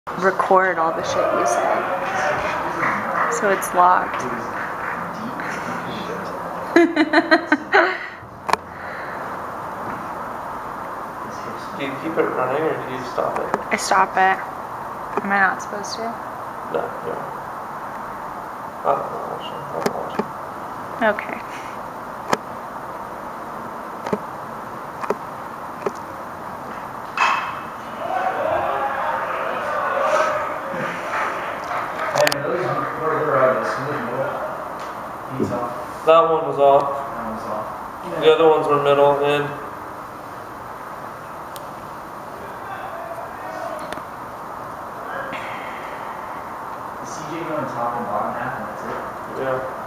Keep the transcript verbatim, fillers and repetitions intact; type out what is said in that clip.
record all the shit you say. So it's locked. Do you keep it running or do you stop it? I stop it. Am I not supposed to? No, no. I don't know, actually. I don't watch it. Okay. That one was off. That was off. The other ones were middle and Is C J going top and bottom half and that's it? yeah.